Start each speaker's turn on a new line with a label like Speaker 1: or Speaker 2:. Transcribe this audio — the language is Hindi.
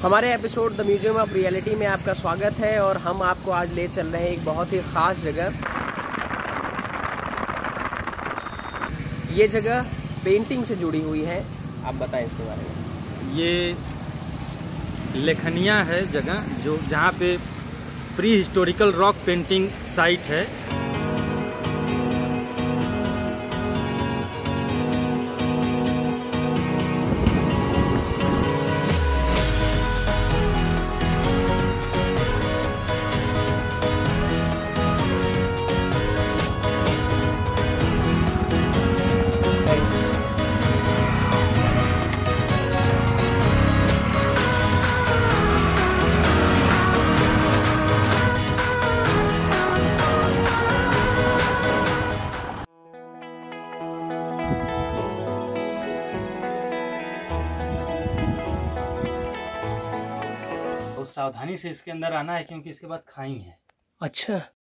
Speaker 1: हमारे episode the museum of reality में आपका स्वागत है और हम आपको आज ले चल रहे हैं एक बहुत ही ख़ास जगह। ये जगह पेंटिंग से जुड़ी हुई है, आप बताएं इसके बारे में।
Speaker 2: ये लेखनिया है जगह जो जहाँ पे pre historical rock painting site है। बहुत सावधानी से इसके अंदर आना है क्योंकि इसके बाद खाई है।
Speaker 1: अच्छा।